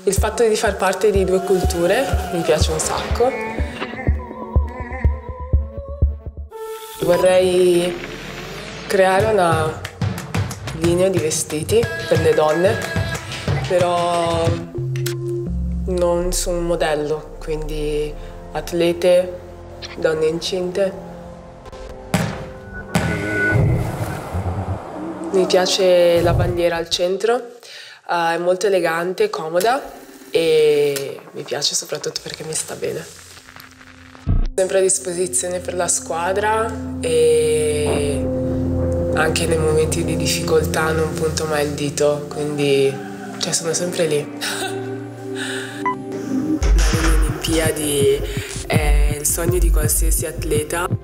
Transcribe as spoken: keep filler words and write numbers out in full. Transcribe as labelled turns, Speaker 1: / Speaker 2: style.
Speaker 1: Il fatto di far parte di due culture mi piace un sacco. Vorrei creare una linea di vestiti per le donne, però non su un modello, quindi atlete, donne incinte. Mi piace la bandiera al centro, uh, è molto elegante, comoda e mi piace soprattutto perché mi sta bene. Sempre a disposizione per la squadra e anche nei momenti di difficoltà non punto mai il dito, quindi cioè, sono sempre lì. Andare alle Olimpiadi è il sogno di qualsiasi atleta.